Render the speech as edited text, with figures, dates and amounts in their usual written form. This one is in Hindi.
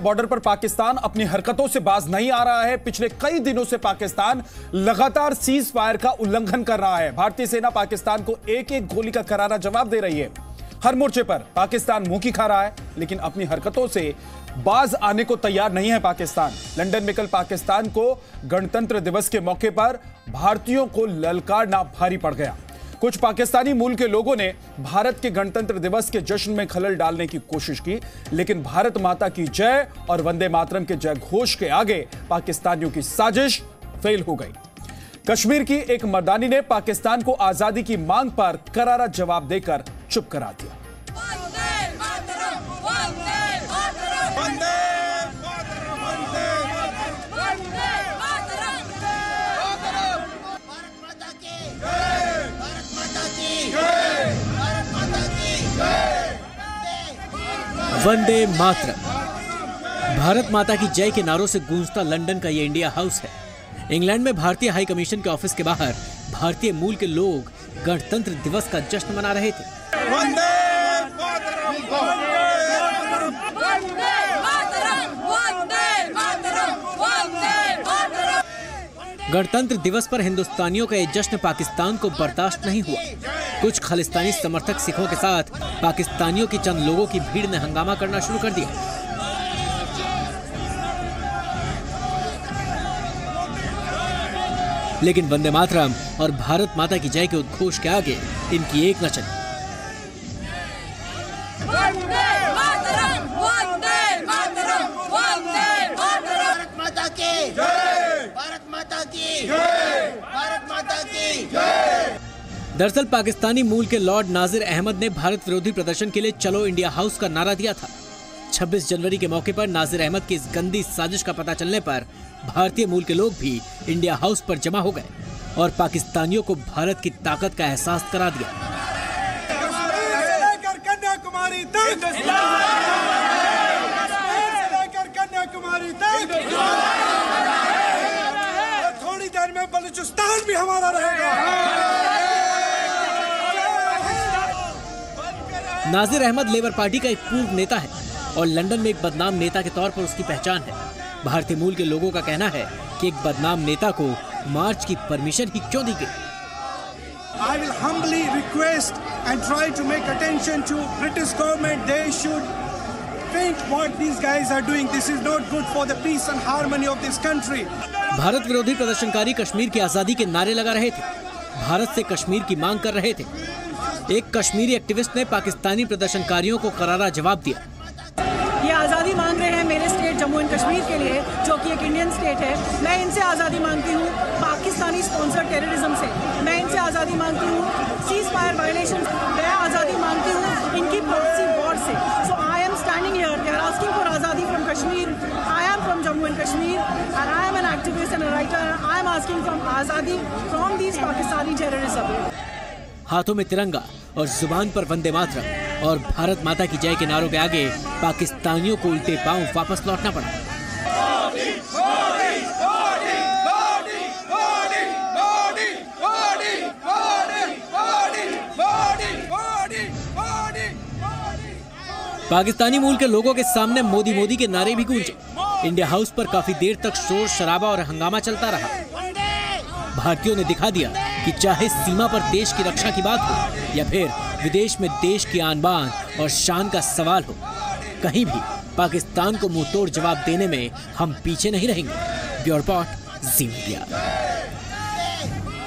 बॉर्डर पर पाकिस्तान अपनी हरकतों से बाज नहीं आ रहा है। पिछले कई दिनों से पाकिस्तान लगातार सीज फायर का उल्लंघन कर रहा है। भारतीय सेना पाकिस्तान को एक एक गोली का करारा जवाब दे रही है। हर मोर्चे पर पाकिस्तान मुंह की खा रहा है, लेकिन अपनी हरकतों से बाज आने को तैयार नहीं है पाकिस्तान। लंदन में कल पाकिस्तान को गणतंत्र दिवस के मौके पर भारतीयों को ललकारना भारी पड़ गया। कुछ पाकिस्तानी मूल के लोगों ने भारत के गणतंत्र दिवस के जश्न में खलल डालने की कोशिश की, लेकिन भारत माता की जय और वंदे मातरम के जय घोष के आगे पाकिस्तानियों की साजिश फेल हो गई। कश्मीर की एक मर्दानी ने पाकिस्तान को आजादी की मांग पर करारा जवाब देकर चुप करा दिया। वंदे मातरम। भारत माता की जय के नारों से गूंजता लंदन का ये इंडिया हाउस है। इंग्लैंड में भारतीय हाई कमीशन के ऑफिस के बाहर भारतीय मूल के लोग गणतंत्र दिवस का जश्न मना रहे थे। वंदे मातरम, वंदे मातरम, वंदे मातरम, वंदे मातरम। गणतंत्र दिवस पर हिंदुस्तानियों का ये जश्न पाकिस्तान को बर्दाश्त नहीं हुआ। कुछ खालिस्तानी समर्थक सिखों के साथ पाकिस्तानियों की चंद लोगों की भीड़ ने हंगामा करना शुरू कर दिया। लेकिन वंदे मातरम और भारत माता की जय के उद्घोष के आगे इनकी एक न चली। वंदे मातरम, वंदे मातरम, वंदे मातरम। भारत माता की जय, भारत माता की जय, भारत माता की जय। दरअसल पाकिस्तानी मूल के लॉर्ड नाजिर अहमद ने भारत विरोधी प्रदर्शन के लिए चलो इंडिया हाउस का नारा दिया था। 26 जनवरी के मौके पर नाजिर अहमद की इस गंदी साजिश का पता चलने पर भारतीय मूल के लोग भी इंडिया हाउस पर जमा हो गए और पाकिस्तानियों को भारत की ताकत का एहसास करा दिया। कन्याकुमारी तक, कन्याकुमारी तक, थोड़ी देर में बलूचिस्तान भी हमारा रहेगा। नाजिर अहमद लेबर पार्टी का एक पूर्व नेता है और लंदन में एक बदनाम नेता के तौर पर उसकी पहचान है। भारतीय मूल के लोगों का कहना है कि एक बदनाम नेता को मार्च की परमिशन ही क्यों दी गई। I will humbly request and try to make attention to British government. They should think what these guys are doing. This is not good for the peace and harmony of this country. Bharat विरोधी प्रदर्शनकारी कश्मीर की आजादी के नारे लगा रहे थे, भारत से कश्मीर की मांग कर रहे थे। एक कश्मीरी एक्टिविस्ट ने पाकिस्तानी प्रदर्शनकारियों को करारा जवाब दिया। ये आज़ादी मांग रहे हैं मेरे स्टेट जम्मू एंड कश्मीर के लिए, जो कि एक इंडियन स्टेट है। मैं इनसे आज़ादी मांगती हूँ पाकिस्तानी स्पॉन्सर्ड टेररिज्म से। मैं इनसे आज़ादी मांगती हूँ सीज फायर वायलेशन। मैं आज़ादी मांगती हूँ इनकी प्रॉक्सी वॉर से। So I am standing here, they are asking for आज़ादी from Kashmir. I am from Jammu and Kashmir and I am an activist and writer. I am asking from आज़ादी फ्रॉम दीज पाकिस्तानी टेररिज्म। हाथों में तिरंगा और जुबान पर वंदे मातरम और भारत माता की जय के नारों के आगे पाकिस्तानियों को उल्टे पांव वापस लौटना पड़ा। पाकिस्तानी मूल के लोगों के सामने मोदी मोदी के नारे भी गूंजे। इंडिया हाउस पर काफी देर तक शोर शराबा और हंगामा चलता रहा। भारतीयों ने दिखा दिया कि चाहे सीमा पर देश की रक्षा की बात हो या फिर विदेश में देश की आन बान और शान का सवाल हो, कहीं भी पाकिस्तान को मुंहतोड़ जवाब देने में हम पीछे नहीं रहेंगे। Bureau report, Zee media.